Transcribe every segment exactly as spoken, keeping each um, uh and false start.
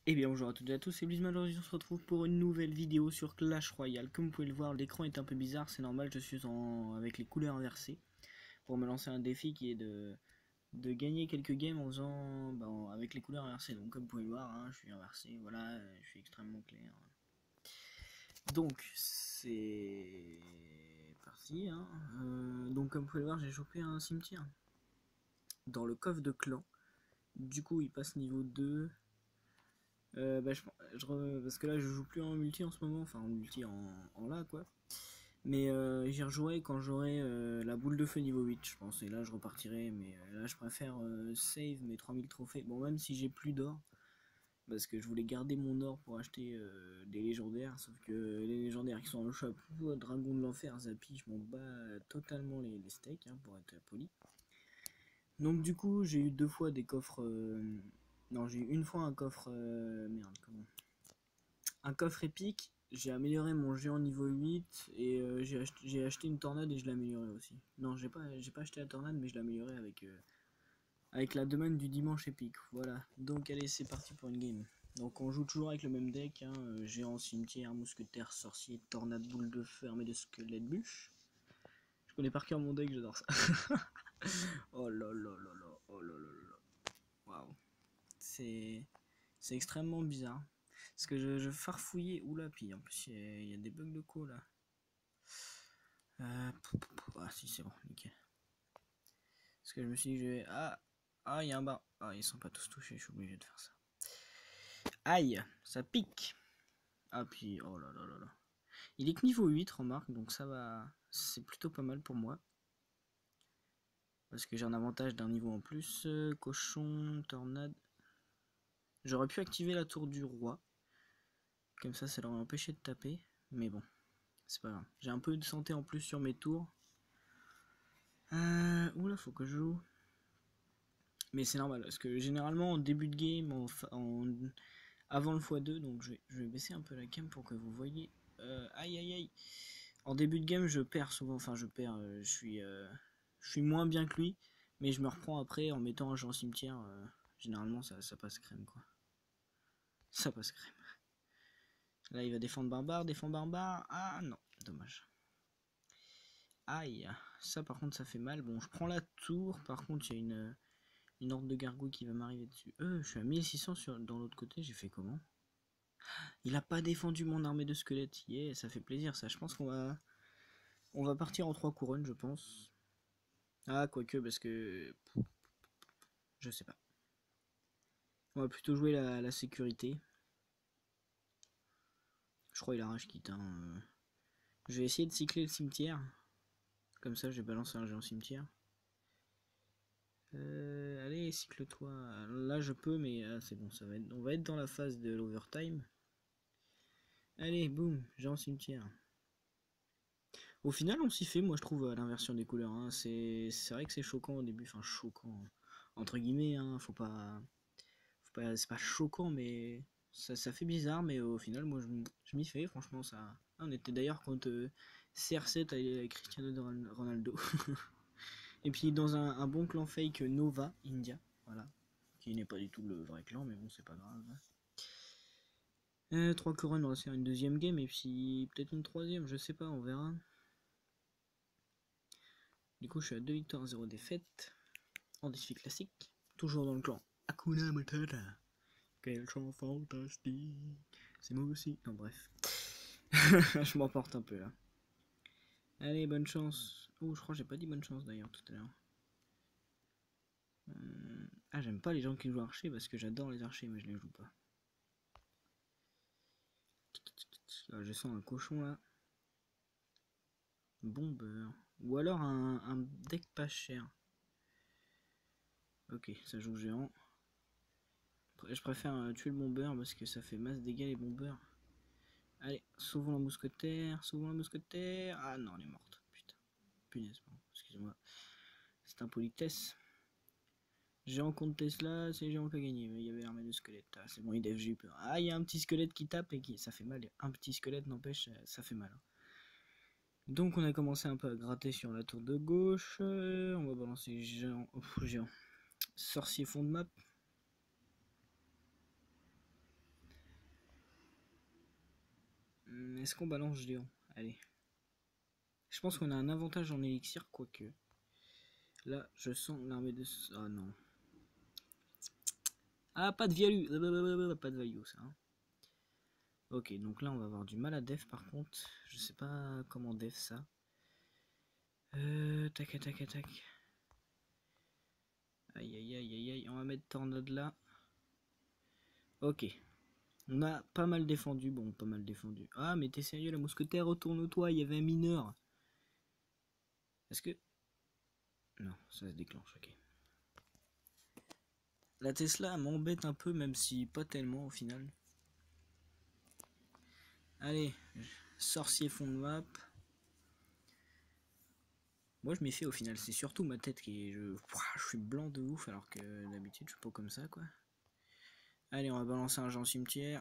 Eh bien bonjour à toutes et à tous, c'est Blizzman. Aujourd'hui on se retrouve pour une nouvelle vidéo sur Clash Royale. Comme vous pouvez le voir, l'écran est un peu bizarre, c'est normal, je suis en... avec les couleurs inversées. Pour me lancer un défi qui est de, de gagner quelques games en faisant bah, en- avec les couleurs inversées. Donc comme vous pouvez le voir, hein, je suis inversé, voilà, je suis extrêmement clair. Donc c'est parti. Hein. Euh, donc comme vous pouvez le voir, j'ai chopé un cimetière dans le coffre de clan. Du coup il passe niveau deux. Euh, bah, je, je re- parce que là je joue plus en multi en ce moment, enfin en multi en, en là quoi. Mais euh, j'y rejouerai quand j'aurai euh, la boule de feu niveau huit je pense. Et là je repartirai, mais euh, là je préfère euh, save mes trois mille trophées. Bon, même si j'ai plus d'or, parce que je voulais garder mon or pour acheter euh, des légendaires. Sauf que les légendaires qui sont en shop, ou Dragon de l'enfer, Zappy, je m'en bats totalement les, les steaks, hein, pour être poli. Donc du coup j'ai eu deux fois des coffres... euh, non, j'ai eu une fois un coffre... euh, merde, comment un coffre épique, j'ai amélioré mon géant niveau huit et euh, j'ai acheté, acheté une tornade et je l'ai amélioré aussi. Non, j'ai pas, j'ai pas acheté la tornade, mais je l'ai amélioré avec, euh, avec la demande du dimanche épique. Voilà, donc allez, c'est parti pour une game. Donc on joue toujours avec le même deck, hein, euh, géant, cimetière, mousquetaire, sorcier, tornade, boule de feu, armée de squelettes, bûche. Je connais par cœur mon deck, j'adore ça. Oh là là là là, oh là là là. Waouh, c'est c'est extrêmement bizarre. Parce que je, je farfouillais. Oula, puis en plus, il y, y, a des bugs de co là. Euh, pou, pou, pou. Ah, si, c'est bon, nickel. Parce que je me suis dit, je vais. Ah, ah, il y a un bar. Ah, ils sont pas tous touchés, je suis obligé de faire ça. Aïe, ça pique. Ah, puis, oh là là là là. Il est que niveau huit, remarque, donc ça va. C'est plutôt pas mal pour moi. Parce que j'ai un avantage d'un niveau en plus. Euh, cochon, tornade. J'aurais pu activer la tour du roi. Comme ça, ça l'aurait empêché de taper. Mais bon. C'est pas grave. J'ai un peu de santé en plus sur mes tours. Euh, oula, faut que je joue. Mais c'est normal, parce que généralement en début de game, en, en- avant le fois deux, donc je vais, je vais baisser un peu la cam pour que vous voyez. Euh, aïe aïe aïe. En début de game, je perds souvent, enfin je perds, euh, je suis euh, je suis moins bien que lui, mais je me reprends après en mettant un jeu en cimetière. Euh, généralement ça, ça passe crème quoi. Ça passe crème. Là il va défendre barbare, défendre barbare. Ah non, dommage. Aïe, ça par contre ça fait mal. Bon, je prends la tour, par contre il y a une, une horde de gargouilles qui va m'arriver dessus. Euh, je suis à mille six cents sur, dans l'autre côté, j'ai fait comment? Il a pas défendu mon armée de squelettes. Yeah, ça fait plaisir ça. Je pense qu'on va, on va partir en trois couronnes, je pense. Ah, quoique, parce que je sais pas. On va plutôt jouer la, la sécurité. Je crois qu'il a rage quitte. Hein. Je vais essayer de cycler le cimetière. Comme ça, je vais balancer un géant cimetière. Euh, allez, cycle-toi. Là, je peux, mais ah, c'est bon, ça va être, on va être dans la phase de l'overtime. Allez, boum, géant cimetière. Au final, on s'y fait, moi je trouve, à l'inversion des couleurs. Hein. C'est vrai que c'est choquant au début, enfin choquant, entre guillemets, hein. Faut pas, faut pas c'est pas choquant, mais ça, ça fait bizarre, mais au final, moi je, je m'y fais, franchement, ça. Ah, on était d'ailleurs contre euh, C R sept avec Cristiano Ronaldo. Et puis dans un, un bon clan fake Nova India, voilà, qui n'est pas du tout le vrai clan, mais bon, c'est pas grave. Euh, trois couronnes, on va se faire une deuxième game, et puis peut-être une troisième, je sais pas, on verra. Du coup, je suis à deux victoires, zéro défaite. En défi classique. Toujours dans le clan Hakuna Matata. Quel chant fantastique. C'est moi aussi. Non, bref. Je m'emporte un peu là. Allez, bonne chance. Oh, je crois que j'ai pas dit bonne chance d'ailleurs tout à l'heure. Hum... Ah, j'aime pas les gens qui jouent archer parce que j'adore les archers, mais je les joue pas. Ah, je sens un cochon là. Bombeur. Ou alors un, un deck pas cher. Ok, ça joue géant. Je préfère euh, tuer le bombeur parce que ça fait masse dégâts les bombeurs. Allez, sauvons la mousquetaire, sauvons la mousquetaire. Ah non, elle est morte. Putain, punaise, excusez-moi. C'est impolitesse. Géant contre Tesla, c'est Géant qui a gagné. Mais il y avait l'armée de squelette. Ah, c'est bon, il def, j'ai eu peur. Ah, il y a un petit squelette qui tape et qui. Ça fait mal. Un petit squelette, n'empêche, ça fait mal. Donc, on a commencé un peu à gratter sur la tour de gauche. On va balancer Géant. Oh, Géant. Sorcier fond de map. Est-ce qu'on balance géant? Allez. Je pense qu'on a un avantage en élixir, quoique. Là, je sens l'armée de... Ah non. Ah, pas de value. Pas de value, ça. Hein. Ok, donc là, on va avoir du mal à def, par contre. Je sais pas comment def ça. Euh, tac, tac, tac. Aïe, aïe, aïe, aïe, aïe. On va mettre tornade là. Ok. On a pas mal défendu. Bon, pas mal défendu. Ah, mais t'es sérieux, la mousquetaire, retourne-toi. Il y avait un mineur. Est-ce que... Non, ça se déclenche, ok. La Tesla m'embête un peu, même si pas tellement au final. Allez, sorcier fond de map. Moi je m'y fais au final, c'est surtout ma tête qui est... Je, je suis blanc de ouf alors que d'habitude je suis pas comme ça quoi. Allez, on va balancer un Jean cimetière.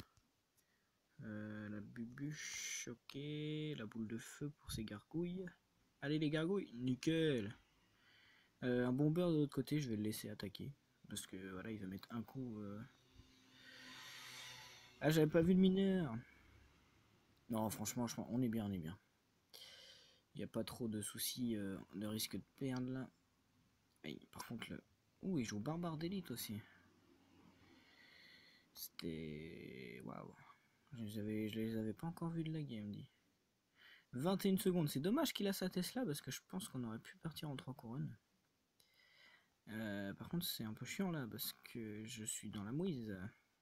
Euh, la bubuche, ok. La boule de feu pour ces gargouilles. Allez les gargouilles, nickel. Euh, un bomber de l'autre côté, je vais le laisser attaquer. Parce que voilà, il va mettre un coup... Euh... Ah, j'avais pas vu le mineur. Non, franchement, on est bien, on est bien. Il n'y a pas trop de soucis euh, de risque de perdre là. Aïe, par contre, le... Ouh, il joue barbare d'élite aussi. C'était... Waouh. Je les avais, je les avais pas encore vus de la game, dit. vingt et une secondes. C'est dommage qu'il a sa Tesla parce que je pense qu'on aurait pu partir en trois couronnes. Euh, par contre, c'est un peu chiant là parce que je suis dans la mouise.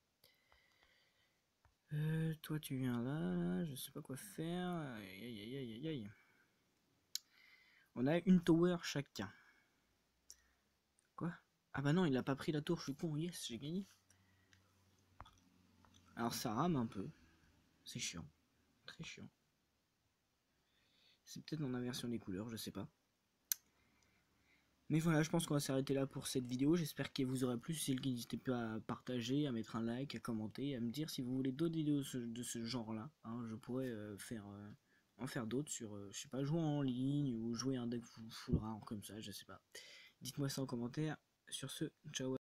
Euh, toi, tu viens là. Je sais pas quoi faire. Aïe, aïe, aïe, aïe, aïe. On a une tower chacun. Quoi? Ah bah non, il a pas pris la tour, je suis con. Yes, j'ai gagné. Alors ça rame un peu. C'est chiant. Très chiant. C'est peut-être mon inversion des couleurs, je sais pas. Mais voilà, je pense qu'on va s'arrêter là pour cette vidéo. J'espère qu'elle vous aura plu. Si c'est le cas, n'hésitez pas à partager, à mettre un like, à commenter, à me dire si vous voulez d'autres vidéos de ce genre-là. Hein, je pourrais euh, faire, euh, en faire d'autres sur, euh, je sais pas, jouer en ligne ou jouer un deck full rare comme ça, je sais pas. Dites-moi ça en commentaire. Sur ce, ciao.